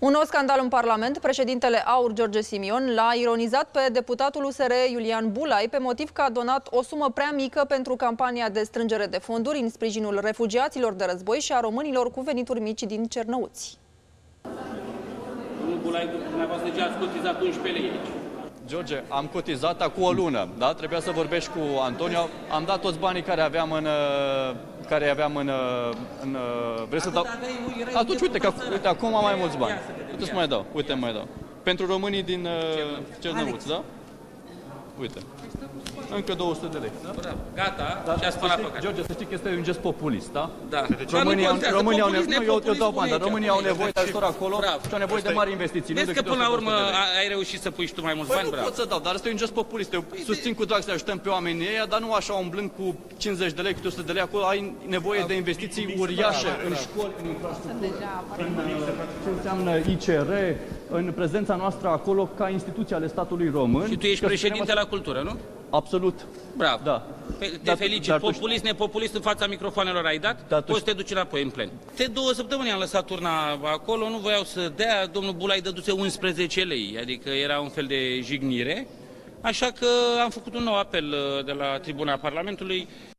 Un nou scandal în Parlament. Președintele AUR, George Simion, l-a ironizat pe deputatul USR Iulian Bulai pe motiv că a donat o sumă prea mică pentru campania de strângere de fonduri în sprijinul refugiaților de război și a românilor cu venituri mici din Cernăuți. Domnul Bulai, dumneavoastră ce ați cotizat 11 lei? George, am cotizat acum o lună, da? Trebuia să vorbești cu Antonio. Am dat toți banii care aveam în vreți să dau? Atunci, uite, acum am mai mulți bani. Uite să mai dau, uite, mai dau. Pentru românii din Cernăuți, da? Uite. Încă 200 de lei. Da? Bravo. Gata, și a spălat păcat. George, să știi că este un gest populist, da? Da. Românii au nevoie, eu dau bani, dar România au nevoie de ajutor acolo și au nevoie de mari investiții. Vezi că până la urmă ai reușit să pui și tu mai mulți bani, bravo. Nu pot să dau, dar asta e un gest populist. Eu susțin cu drag să ajutăm pe oamenii ăia, dar nu așa umblând cu 50 de lei, cu 100 de lei. Acolo ai nevoie de investiții uriașe în școli, în infrastructură, ce înseamnă ICR, în prezența noastră acolo ca instituție ale statului român. Și tu ești președinte la cultură, nu? Absolut. Bravo. Da. Te felicit. Populist, nepopulist, în fața microfoanelor ai dat, poți să te duci înapoi în plen. De 2 săptămâni am lăsat urna acolo, nu voiau să dea, domnul Bulai dăduse 11 lei, adică era un fel de jignire. Așa că am făcut un nou apel de la tribuna Parlamentului